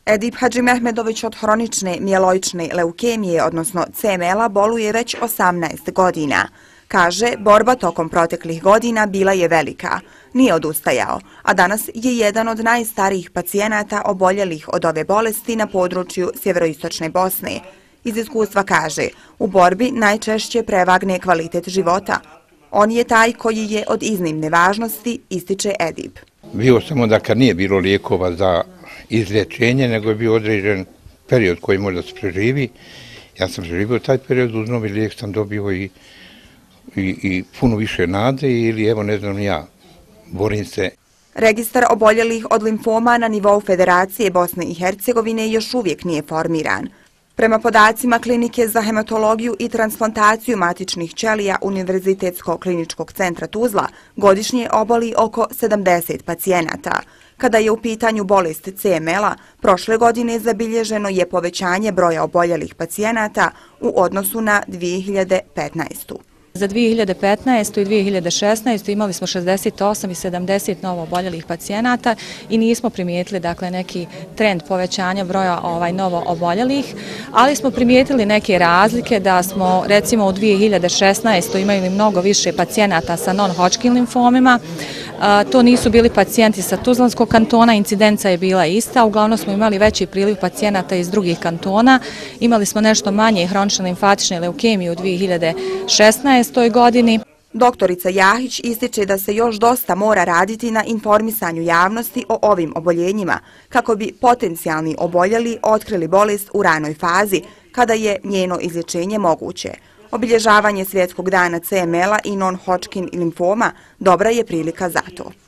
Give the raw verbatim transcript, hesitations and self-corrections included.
Edip Hadžimehmedović od hronične mijeloične leukemije, odnosno C M L-a, boluje već osamnaest godina. Kaže, borba tokom proteklih godina bila je velika. Nije odustajao, a danas je jedan od najstarijih pacijenata oboljelih od ove bolesti na području sjeveroistočne Bosne. Iz iskustva kaže, u borbi najčešće prevagne kvalitet života. On je taj koji je od iznimne važnosti, ističe Edip. Bio sam onda kad nije bilo lijekova za izlječenje, nego je bio određen period koji može da se preživi. Ja sam preživio taj period, uz novi lijek sam dobio i, i, i puno više nade ili evo ne znam ja, borim se. Registar oboljelih od limfoma na nivou Federacije Bosne i Hercegovine još uvijek nije formiran. Prema podacima Klinike za hematologiju i transplantaciju matičnih ćelija Univerzitetskog kliničkog centra Tuzla godišnje oboli oko sedamdeset pacijenata. Kada je u pitanju bolest C M L-a, prošle godine zabilježeno je povećanje broja oboljelih pacijenata u odnosu na dvije hiljade petnaestu. Za dvije hiljade petnaestu i dvije hiljade šesnaestu imali smo šezdeset osam i sedamdeset novo oboljelih pacijenata i nismo primijetili dakle, neki trend povećanja broja ovaj, novo oboljelih, ali smo primijetili neke razlike da smo recimo u dvije hiljade šesnaestoj imali mnogo više pacijenata sa non-Hodgkin limfomima. To nisu bili pacijenti sa Tuzlanskog kantona, incidenca je bila ista, uglavnom smo imali veći priliv pacijenata iz drugih kantona. Imali smo nešto manje hronične limfatične leukemije u dvije hiljade šesnaestoj godini. Doktorica Jahić ističe da se još dosta mora raditi na informisanju javnosti o ovim oboljenjima, kako bi potencijalni oboljeli otkrili bolest u ranoj fazi, kada je njeno izlječenje moguće. Obilježavanje Svjetskog dana C M L-a i non-Hodgkin limfoma dobra je prilika za to.